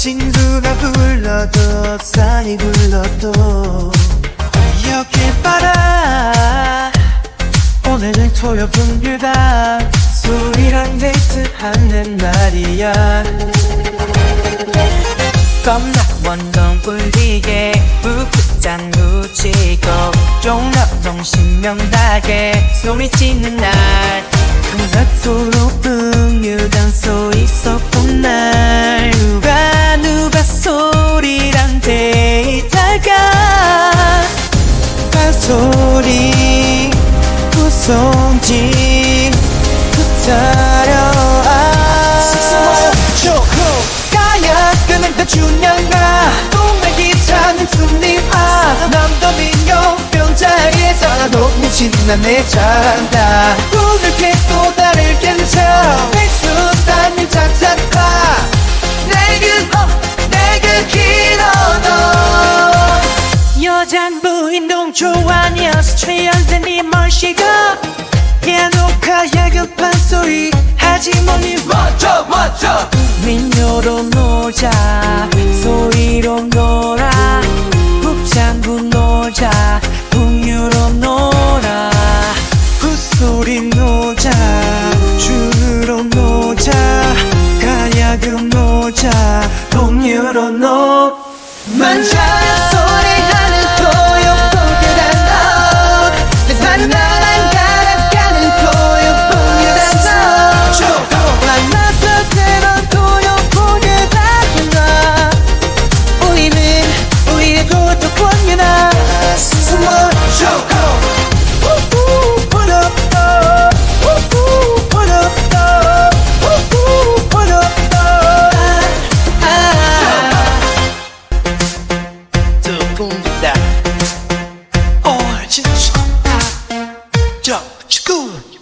친구가 불러도 산이 굴러도 여길 봐라. 오늘은 토요분유다. 소리랑 데이트하는 날이야. 겁나 원동 울리게 부부짠 묻히고 종합동 신명나게 소리치는 날. 그토록 음유단소 있었던 날. 누가 소리랑 데이트할까. 발소리 구성진 그타려 가야 끄는 다 주냐가 동네 기차는 승리파. 남도 민요 병자리에서 녹무신 난내 잔다. 오늘 객도 다를 괜찮 백수 단일 찾아가. 내그 길어도 여장부인 동초안이어서 최연된 이 멀씨가 깨놓고 야급한 소리 하지 뭐니 멋져 민요로 놀자 소리로 놀아. 북장구 놀자 풍류로 놀아. 굿소리 놀자 주로 놀자 가야금 놀자 풍류로 놀자. 소리하는 토요풍류란 너. 내 사는 나랑 갈아가는 토요풍류란 너. 만나서 새로운 토요풍류란 너. 우리의 고독원유나. 진짜 좋다. 저, 축구.